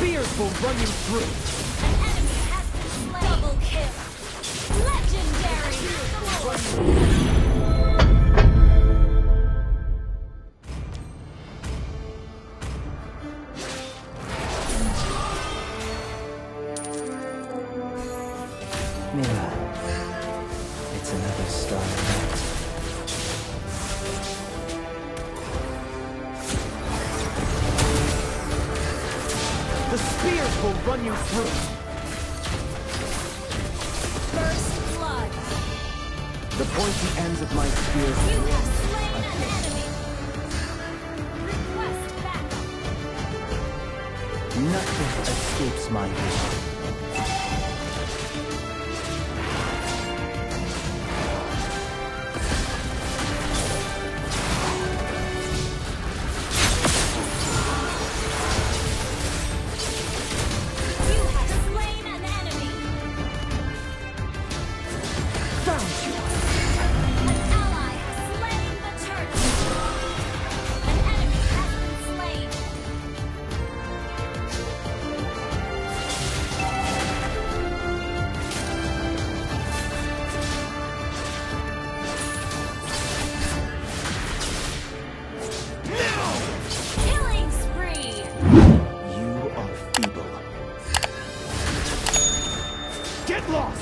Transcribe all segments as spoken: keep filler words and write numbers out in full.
spears will run you through. An enemy has been slain. Double kill. Legendary. Mira, it's another starry night. The spears will run you through. First blood. The pointy ends of my spears. You have slain an enemy. Request backup. Nothing escapes my vision. Get lost!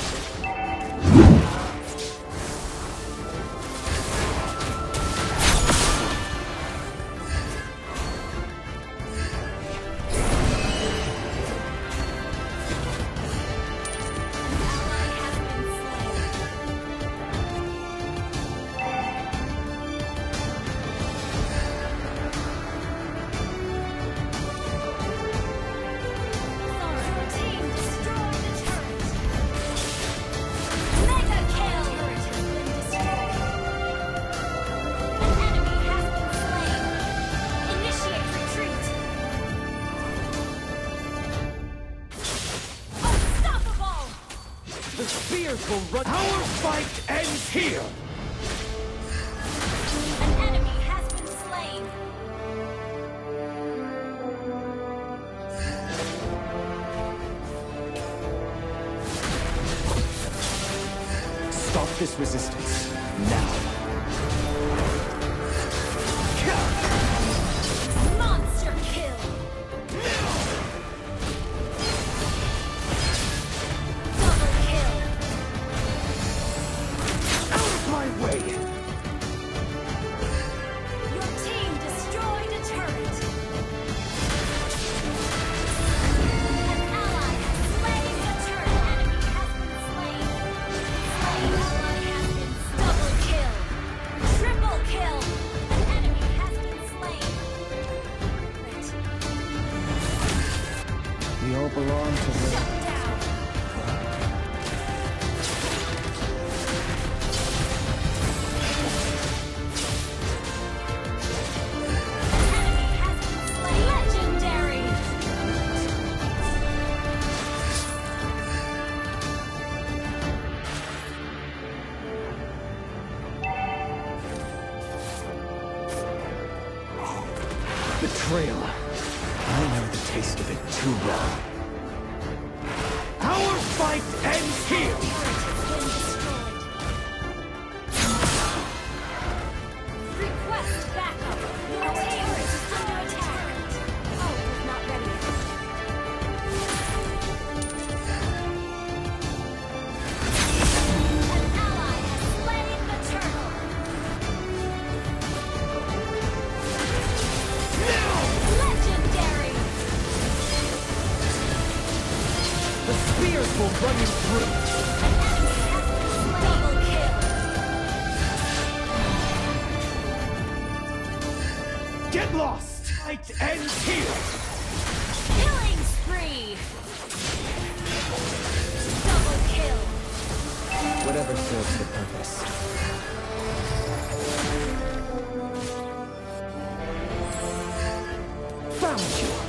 The spears will run. Our fight ends here! An enemy has been slain. Stop this resistance, now. Monster kill. My way! Your team destroyed a turret. An ally has slain the turret. Enemy has been slain. Slain ally has been double kill. Triple kill. An enemy has been slain. We all belong to the... Shut down. Betrayal. I know the taste of it too well. Our fight ends here! Request backup. Your turret is under attack. Oh, it's not ready. An ally has slain the turtle. Legendary. The spears will run you through. An enemy has been slain. Double kill. Get lost! Fight ends here! Killing spree. Double kill. Whatever serves the purpose. Found you!